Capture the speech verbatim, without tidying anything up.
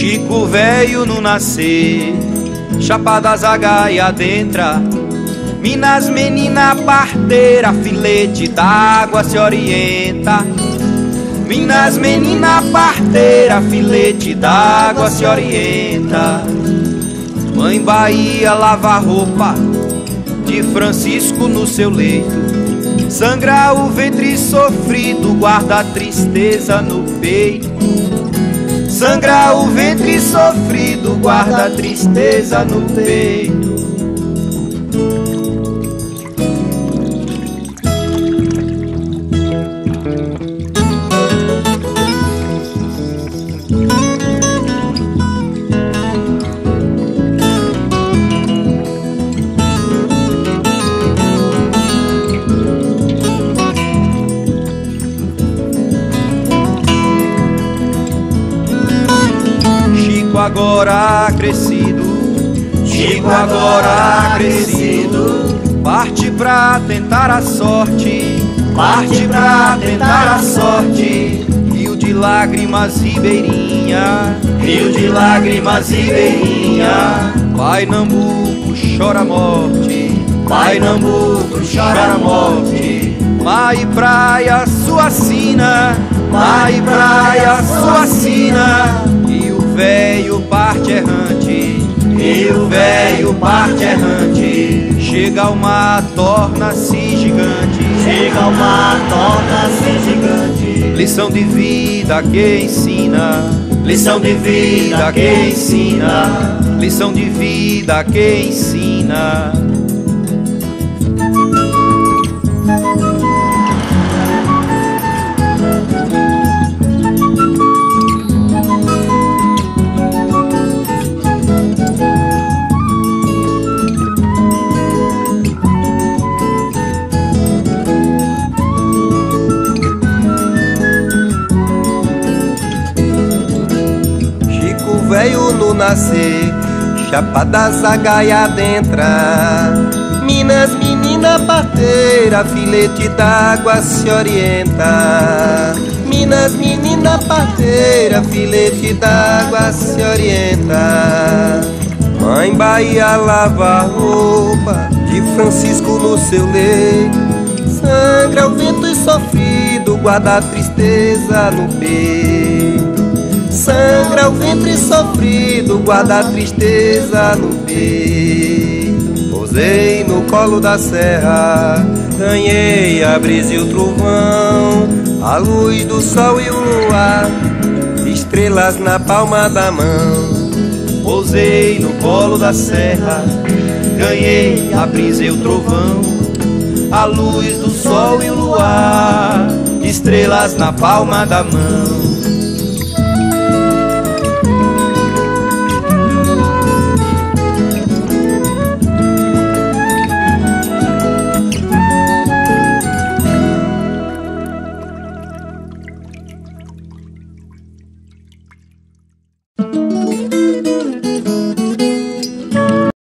Chico velho no nascer, Chapada Zagaia adentra, Minas menina parteira, filete d'água se orienta. Minas menina parteira, filete d'água se orienta. Mãe Bahia lava roupa de Francisco no seu leito. Sangra o ventre sofrido, guarda a tristeza no peito. Sangra o ventre sofrido, guarda a tristeza no peito. Chico agora crescido, Chico agora crescido, parte pra tentar a sorte, parte pra tentar a sorte. Rio de lágrimas, ribeirinha, rio de lágrimas, ribeirinha. Pai Nambuco chora a morte, Pai Nambuco chora a morte. Mar e praia, sua sina, mar e praia, sua sina. Velho parte errante, e o velho parte errante. Chega ao mar, torna-se gigante, chega ao mar, torna-se gigante. Lição de vida que ensina, lição de vida que ensina, lição de vida que ensina. Velho no nascer, Chapada Zagaia adentra. Minas menina parteira, filete d'água se orienta. Minas menina parteira, filete d'água se orienta. Mãe Bahia lava a roupa de Francisco no seu leito. Sangra o vento e sofrido, guarda a tristeza no peito. Sangra o ventre sofrido, guarda a tristeza no peito. Pousei no colo da serra, ganhei a brisa e o trovão, a luz do sol e o luar, estrelas na palma da mão. Pousei no colo da serra, ganhei a brisa e o trovão, a luz do sol e o luar, estrelas na palma da mão.